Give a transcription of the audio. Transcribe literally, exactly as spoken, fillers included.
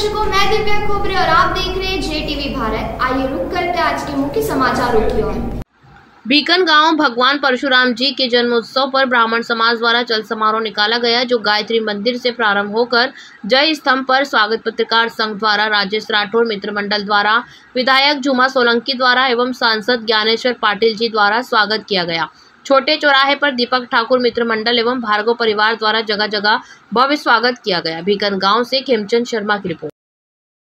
दर्शकों, मैं दिव्या खोबरे और आप देख रहे हैं जे टीवी भारत। आइए रुक करते आज के मुख्य समाचारों की ओर। बीकन गांव भगवान परशुराम जी के जन्मोत्सव पर ब्राह्मण समाज द्वारा चल समारोह निकाला गया, जो गायत्री मंदिर से प्रारंभ होकर जय स्तंभ पर स्वागत पत्रकार संघ द्वारा, राजेश राठौर मित्र मंडल द्वारा, विधायक झुमा सोलंकी द्वारा एवं सांसद ज्ञानेश्वर पाटिल जी द्वारा स्वागत किया गया। छोटे चौराहे पर दीपक ठाकुर मित्र मंडल एवं भार्गव परिवार द्वारा जगह जगह भव्य स्वागत किया गया। बीकन गाँव से खेमचंद शर्मा की रिपोर्ट।